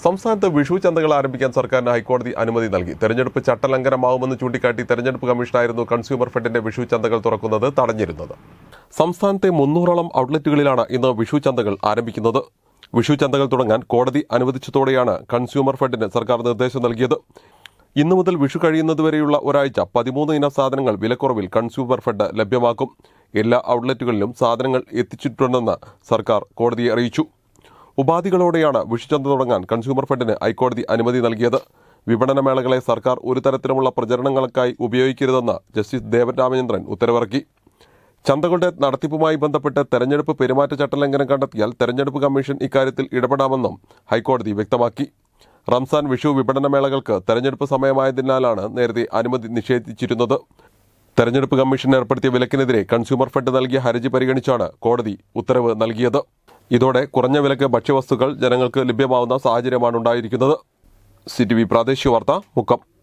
സംസ്ഥാനത്ത് വിഷു ചന്തകൾ ആരംഭിക്കാൻ സർക്കാരിന് ഹൈക്കോടതി അനുമതി നൽകി. തെരഞ്ഞെടുപ്പ് ചട്ടലംഘനമാവുമെന്ന് ചൂണ്ടിക്കാട്ടി തെരഞ്ഞെടുപ്പ് കമ്മീഷനായിരുന്നു കൺസ്യൂമർ ഫെഡിന്റെ വിഷു ചന്തകൾ തുറക്കുന്നത് തടഞ്ഞിരുന്നത്. സംസ്ഥാനത്തെ 300ഓളം ഔട്ട്ലെറ്റുകളിലാണ് ഇന്ന് വിഷു ചന്തകൾ ആരംഭിക്കുന്നത്. വിഷു ചന്തകൾ തുടങ്ങാൻ കോടതി അനുവദിച്ചതോടെയാണ് കൺസ്യൂമർ ഫെഡിന് സർക്കാർ നിർദ്ദേശം നൽകിയത്. ഇന്നു മുതൽ വിഷു കഴിയുന്നതുവരെയുള്ള ഒരാഴ്ച 13 ഇനം സാധനങ്ങൾ വിലക്കുറവിൽ കൺസ്യൂമർ ഫെഡ് ലഭ്യമാക്കും. എല്ലാ ഔട്ട്ലെറ്റുകളിലും സാധനങ്ങൾ എത്തിച്ചിട്ടുണ്ടെന്ന് സർക്കാർ കോടതിയെ അറിയിച്ചു. ഉപാധികളോടെയാണ് വിഷുചന്ത തുടങ്ങാൻ കൺസ്യൂമർ ഫെഡിന് ഹൈക്കോടതി അനുമതി നൽകിയത്. വിപണന മേളകളെ സർക്കാർ ഒരു തരത്തിലുമുള്ള പ്രചരണങ്ങൾക്കായി ഉപയോഗിക്കരുതെന്ന് ജസ്റ്റിസ് ദേവൻ രാമചന്ദ്രൻ ഉത്തരവിറക്കി. ചന്തകളുടെ നടത്തിപ്പുമായി ബന്ധപ്പെട്ട് തെരഞ്ഞെടുപ്പ് പെരുമാറ്റച്ചട്ടലംഘനം കണ്ടെത്തിയാൽ തെരഞ്ഞെടുപ്പ് കമ്മീഷൻ ഇക്കാര്യത്തിൽ ഇടപെടാമെന്നും ഹൈക്കോടതി വ്യക്തമാക്കി. റംസാൻ വിഷു വിപണന മേളകൾക്ക് തെരഞ്ഞെടുപ്പ് സമയമായതിനാലാണ് നേരത്തെ അനുമതി നിഷേധിച്ചിരുന്നത്. തെരഞ്ഞെടുപ്പ് കമ്മീഷൻ ഏർപ്പെടുത്തിയ വിലക്കിനെതിരെ കൺസ്യൂമർ ഫെഡ് നൽകിയ ഹർജി പരിഗണിച്ചാണ് കോടതി ഉത്തരവ് നൽകിയത്. ഇതോടെ കുറഞ്ഞ വിലക്ക് ഭക്ഷ്യവസ്തുക്കൾ ജനങ്ങൾക്ക് ലഭ്യമാവുന്ന സാഹചര്യമാണ് ഉണ്ടായിരിക്കുന്നത്. CTV പ്രാദേശിക വാർത്ത, മുക്കം.